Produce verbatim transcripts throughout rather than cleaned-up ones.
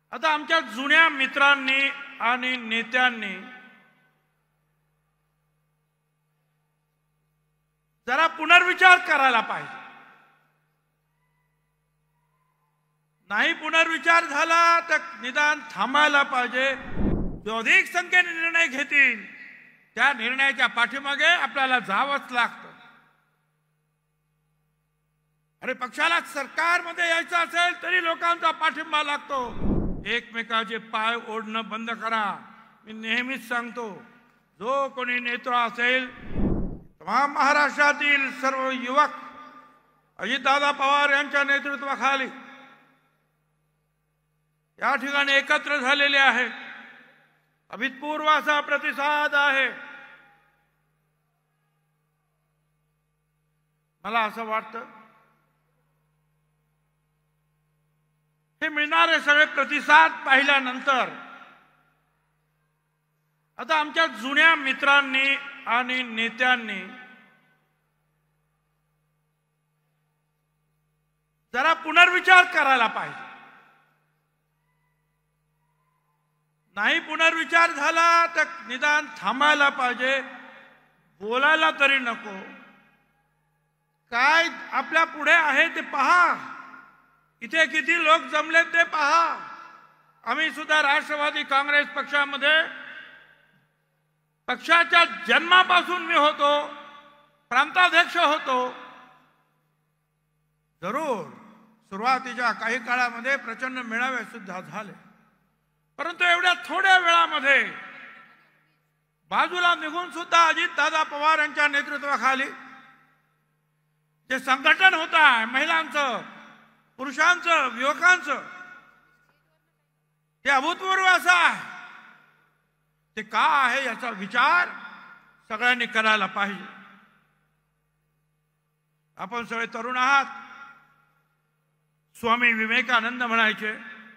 आता आमच्या जुन्या मित्रांनी आणि नेत्यांनी जरा पुनर्विचार करायला पाहिजे। नाही पुनर्विचार झाला तर निदान थांबायला पाहिजे। जो अधिक संख्येने निर्णय घेतील त्या निर्णयाच्या पाठीमागे आपल्याला जावंच लागतं। अरे पक्षाला सरकारमध्ये यायचं असेल तरी लोकांचा पाठिंबा लागतो। एकमेकाचे पाय ओढणं बंद करा। मी नेहमीच सांगतो, जो कोणी नेता असेल तमाम महाराष्ट्रातील सर्व युवक अजितदादा पवार यांच्या नेतृत्वाखाली या ठिकाणी एकत्र झालेले आहेत। अभूतपूर्व असा प्रतिसाद आहे। मला असं वाटतं हे मिळणारे सगळे प्रतिसाद पाहिल्यानंतर आता आमच्या जुन्या मित्रांनी आणि नेत्यांनी जरा पुनर्विचार करायला पाहिजे। नाही पुनर्विचार झाला तर निदान थांबायला पाहिजे। बोलायला तरी नको। काय आपल्या पुढे आहे ते पहा। इथे किती लोक जमले ते पहा। आम्ही सुद्धा राष्ट्रवादी काँग्रेस पक्षामध्ये पक्षाच्या जन्मापासून मी होतो, प्रांताध्यक्ष होतो। जरूर सुरुवातीच्या काही काळामध्ये प्रचंड मेळावे सुद्धा झाले, परंतु एवढ्या थोड्या वेळामध्ये बाजूला निघून सुद्धा अजितदादा पवार यांच्या नेतृत्वाखाली जे संघटन होत आहे, महिलांचं, पुरुषांचं, युवकांचं, ते अभूतपूर्व असं आहे। ते का आहे याचा विचार सगळ्यांनी करायला पाहिजे। आपण सगळे तरुण आहात। स्वामी विवेकानंद म्हणायचे,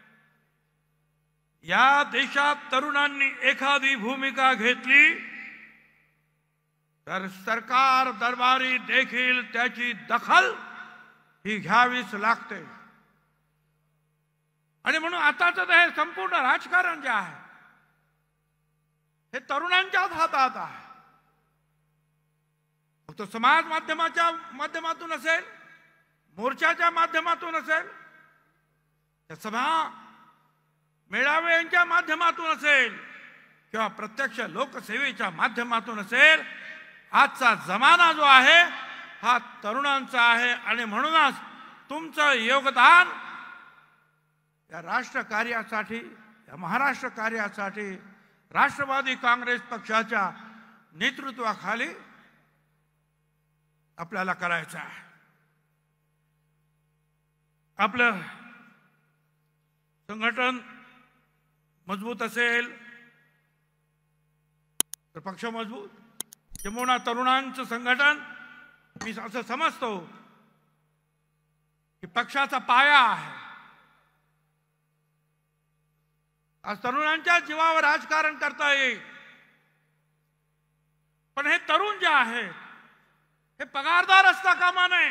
या देशात तरुणांनी एखादी भूमिका घेतली तर सरकार दरबारी देखील त्याची दखल ही घ्यावीच लागते। आणि म्हणून आताच हे संपूर्ण राजकारण जे आहे हे तरुणांच्याच हातात आहे। फक्त समाज माध्यमाच्या माध्यमातून असेल, मोर्चाच्या माध्यमातून असेल, सभा मेळावे यांच्या माध्यमातून असेल किंवा प्रत्यक्ष लोकसेवेच्या माध्यमातून असेल, आजचा जमाना जो आहे हा तरुणांचा आहे। आणि म्हणूनच तुमचं योगदान या राष्ट्र कार्यासाठी, या महाराष्ट्र कार्यासाठी राष्ट्रवादी काँग्रेस पक्षाच्या नेतृत्वाखाली आपल्याला करायचं आहे। आपलं संघटन मजबूत असेल तर पक्ष मजबूत। किंबहुना तरुणांचं संघटन मी असं समजतो की पक्षाचा पाया आहे। आज तरुणांच्या जीवावर राजकारण करता येईल, पण हे तरुण जे आहेत हे पगारदार असता कामा नये।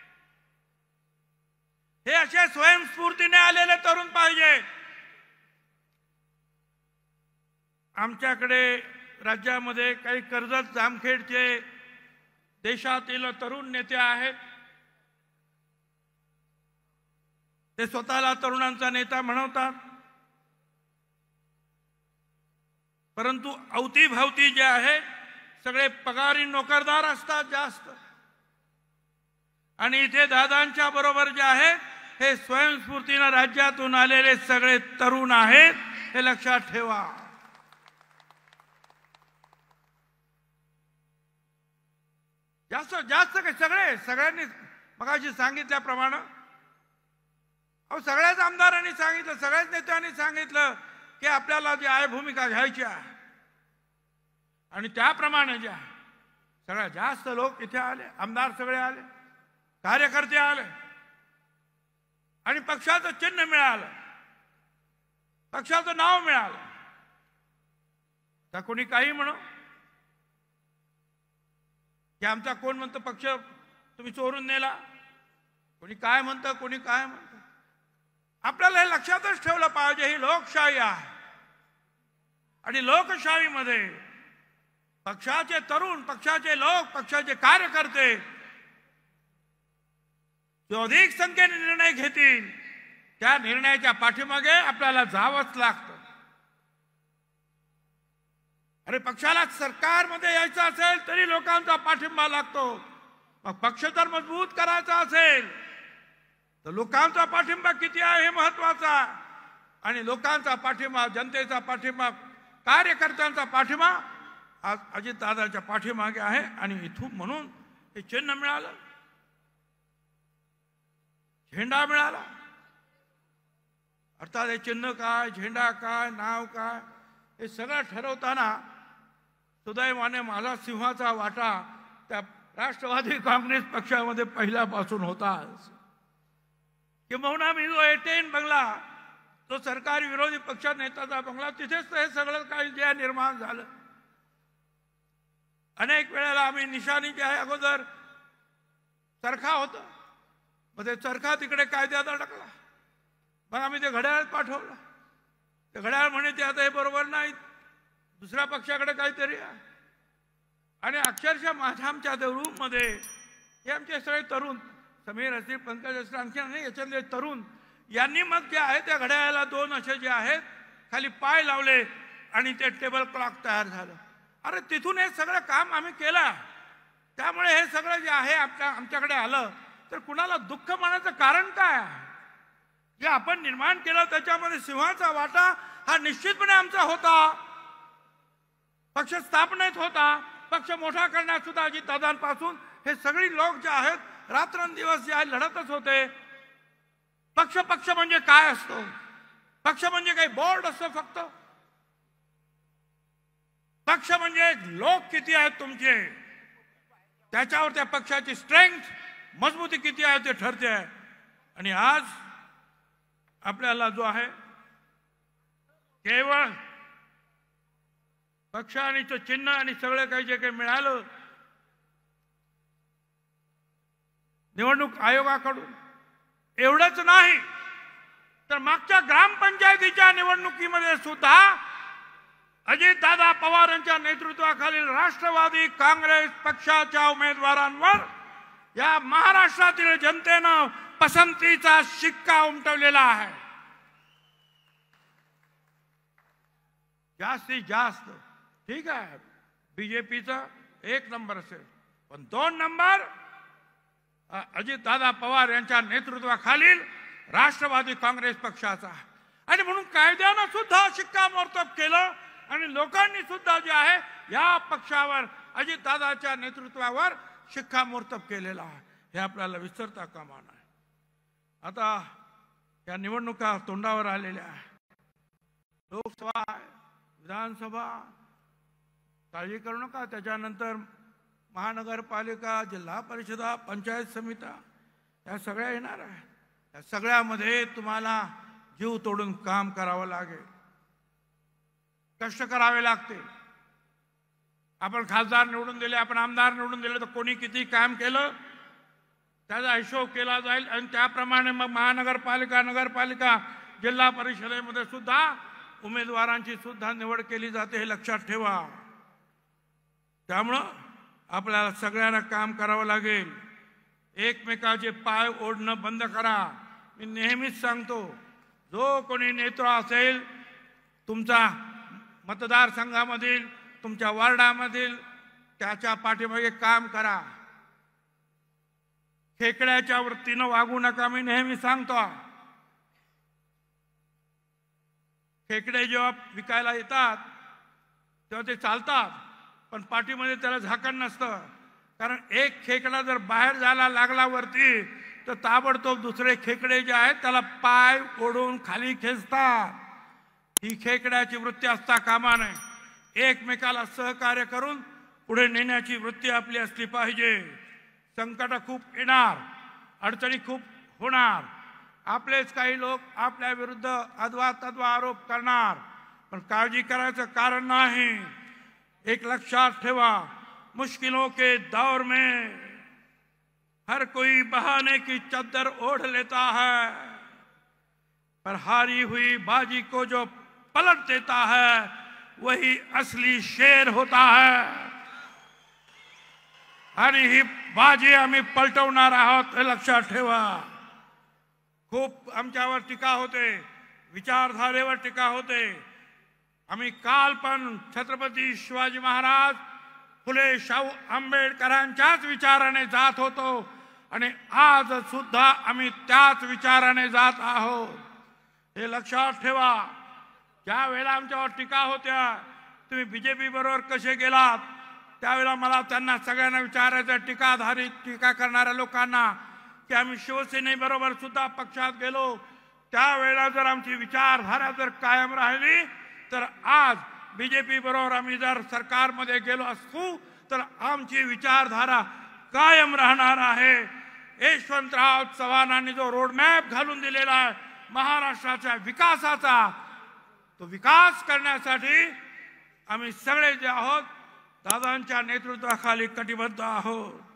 हे असे स्वयंस्फूर्तीने आलेले तरुण पाहिजे। आमच्याकडे राज्यामध्ये काही कर्जत जामखेडचे देशातील तरुण नेते आहेत। ते स्वतःला तरुणांचा नेता म्हणवतात, परंतु अवतीभवती जे आहे सगळे पगारी नोकरदार असतात जास्त। आणि इथे दादांच्या बरोबर जे आहे हे स्वयंस्फूर्तीने राज्यातून आलेले सगळे तरुण आहेत, हे लक्षात ठेवा। जास्त जास्त काय सगळे सगळ्यांनी मगाशी सांगितल्याप्रमाणे अहो सगळ्याच आमदारांनी सांगितलं, सगळ्याच नेत्यांनी सांगितलं की आपल्याला जी आहे भूमिका घ्यायची आहे। आणि त्याप्रमाणे जे आहे सगळ्यात जास्त लोक इथे आले, आमदार सगळे आले, कार्यकर्ते आले आणि पक्षाचं चिन्ह मिळालं, पक्षाचं नाव मिळालं। त्या कोणी काही म्हणो की आमचा कोण म्हणतं पक्ष तुम्ही चोरून नेला, कोणी काय म्हणतं, कोणी काय म्हणतं। आपल्याला हे लक्षातच ठेवलं पाहिजे, ही लोकशाही आहे आणि लोकशाहीमध्ये पक्षाचे तरुण, पक्षाचे लोक, पक्षाचे कार्यकर्ते जो अधिक संख्येने निर्णय घेतील त्या निर्णयाच्या पाठीमागे आपल्याला जावंच लागतं. अरे पक्षाला सरकारमध्ये यायचं असेल तरी लोकांचा पाठिंबा लागतो. मग पक्ष जर मजबूत करायचा असेल तर लोकांचा पाठिंबा किती आहे हे महत्वाचा. आणि लोकांचा पाठिंबा, जनतेचा पाठिंबा, कार्यकर्त्यांचा पाठिंबा आज अजितदादाच्या पाठीमागे आहे. आणि इथून म्हणून हे चिन्ह मिळालं, झेंडा मिळाला. अर्थात हे चिन्ह काय, झेंडा काय, नाव काय, हे सगळं ठरवताना सुदैवाने माझा सिंहाचा वाटा त्या राष्ट्रवादी काँग्रेस पक्षामध्ये पहिल्यापासून होता. किंबहुना मी जो एटेन बंगला, तो सरकारी विरोधी पक्ष नेत्याचा बंगला, तिथेच हे सगळं काही जे निर्माण झालं. अनेक वेळेला आम्ही निशाणी जे आहे अगोदर चरखा होतं, मग ते चरखा तिकडे कायद्यात अडकला, मग आम्ही ते घड्याळ पाठवलं. ते घड्याळ म्हणे ते आता हे बरोबर नाही, दुसऱ्या पक्षाकडे काहीतरी आहे. आणि अक्षरशः माझ्या आमच्या रूममध्ये हे आमचे सगळे तरुण, समीर असतील, पंकज असतील, आणखी नाही याच्यातले तरुण, यांनी मग जे आहे त्या घड्याळाला दोन असे जे आहेत खाली पाय लावले आणि ते टेबल क्लॉक तयार झालं. अरे तिथून हे सगळं काम आम्ही केलं. त्यामुळे हे सगळं जे आहे आपल्या आमच्याकडे आलं तर कुणाला दुःख मानायचं कारण काय आहे? जे आपण निर्माण केलं त्याच्यामध्ये सिंहाचा वाटा हा निश्चितपणे आमचा होता. पक्ष स्थापनेत होता, पक्ष मोठा करण्यात सुद्धा अजितदादांपासून हे सगळी लोक जे आहेत रात्रंदिवस जे आहे लढतच होते. पक्ष पक्ष म्हणजे काय असतो? पक्ष म्हणजे काही बोर्ड असतो फक्त? पक्ष म्हणजे लोक किती आहेत तुमचे, त्याच्यावर त्या पक्षाची स्ट्रेंथ, मजबूती किती आहे ते ठरते. आणि आज आपल्याला जो आहे केवळ पक्ष आणि तो चिन्ह आणि सगळं काही जे काही मिळालं निवडणूक आयोगाकडून, एवढंच नाही तर मागच्या ग्रामपंचायतीच्या निवडणुकीमध्ये सुद्धा अजितदादा पवार यांच्या नेतृत्वाखालील राष्ट्रवादी काँग्रेस पक्षाच्या उमेदवारांवर या महाराष्ट्रातील जनतेनं पसंतीचा शिक्का उमटवलेला आहे. जास्तीत जास्त ठीक आहे बीजेपीचा एक नंबर असेल, पण दोन नंबर अजितदादा पवार यांच्या नेतृत्वाखालील राष्ट्रवादी काँग्रेस पक्षाचा. आणि म्हणून कायद्यानं सुद्धा शिक्कामोर्तब केलं आणि लोकांनी सुद्धा जे आहे या पक्षावर, अजितदादाच्या नेतृत्वावर शिक्कामोर्तब केलेला आहे. हे आपल्याला विसरता कामा नये. आता या निवडणुका तोंडावर आलेल्या आहे. लोकसभा, विधानसभा, काळजी करू नका. त्याच्यानंतर महानगरपालिका, जिल्हा परिषदा, पंचायत समित्या या सगळ्या येणार आहे. या सगळ्यामध्ये तुम्हाला जीव तोडून काम करावं लागेल, कष्ट करावे लागते. आपण खासदार निवडून दिले, आपण आमदार निवडून दिले, तर कोणी किती काम केलं त्याचा हिशोब केला जाईल. आणि त्याप्रमाणे मग महानगरपालिका, नगरपालिका, जिल्हा परिषदेमध्ये सुद्धा उमेदवारांची सुद्धा निवड केली जाते, हे लक्षात ठेवा. त्यामुळं आपल्याला सगळ्यांना काम करावं लागेल. एकमेकाचे पाय ओढणं बंद करा. मी नेहमीच सांगतो, जो कोणी नेता असेल तुमचा मतदारसंघामधील, तुमच्या वार्डामधील, त्याच्या पाठीमागे काम करा. खेकड्याच्या वृत्तीनं वागू नका. मी नेहमी सांगतो, खेकडे जेव्हा विकायला येतात तेव्हा ते चालतात, पण पाठीमध्ये त्याला झाकण नसतं. कारण एक खेकडा जर बाहेर जायला लागला वरती तर ताबडतोब दुसरे खेकडे जे आहेत त्याला पाय ओढून खाली खेचतात. ही खेकड्याची वृत्ती असता कामा नये. एकमेकाला सहकार्य करून पुढे नेण्याची वृत्ती आपली असली पाहिजे. संकट खूप येणार, अडचणी खूप होणार, आपलेच काही लोक आपल्या विरुद्ध अथवा तद्वा आरोप करणार, पण काळजी करायचं कारण नाही. एक लक्षात ठेवा, मुश्किलों के दौर में हर कोई बहाने की चद्दर ओढ़ लेता है, पर हारी हुई बाजी को जो पलट देता है वही असली शेर होता है। आणि ही बाजी आम्ही पलटवणार आहोत हे लक्षात ठेवा। खूप आमच्यावर टीका होते, विचारधारेवर टीका होते। आम्ही काल पण छत्रपती शिवाजी महाराज फुले शाहू आंबेडकरांच्याच विचाराने जात होतो आणि आज सुद्धा आम्ही त्याच विचाराने जात आहोत हे लक्षात ठेवा। ज्या वेळेला आमच्यावर टीका होत्या तुम्ही बीजेपी बरोबर कसे गेलात त्यावेळेला मला त्यांना सगळ्यांना विचारायचं, टीकाधारित टीका करणाऱ्या लोकांना, की आम्ही शिवसेनेबरोबर सुद्धा पक्षात गेलो त्यावेळेला जर आमची विचारधारा जर कायम राहिली तर आज बीजेपी बरोबर आम्ही जर सरकारमध्ये गेलो असतो तर आमची विचारधारा कायम राहणार आहे। यशवंतराव चव्हाणांनी जो रोडमॅप घालून दिलेला आहे महाराष्ट्राच्या विकासाचा, तो विकास करण्यासाठी आम्ही सगळे जे आहोत दादांच्या नेतृत्वाखाली कटिबद्ध आहोत।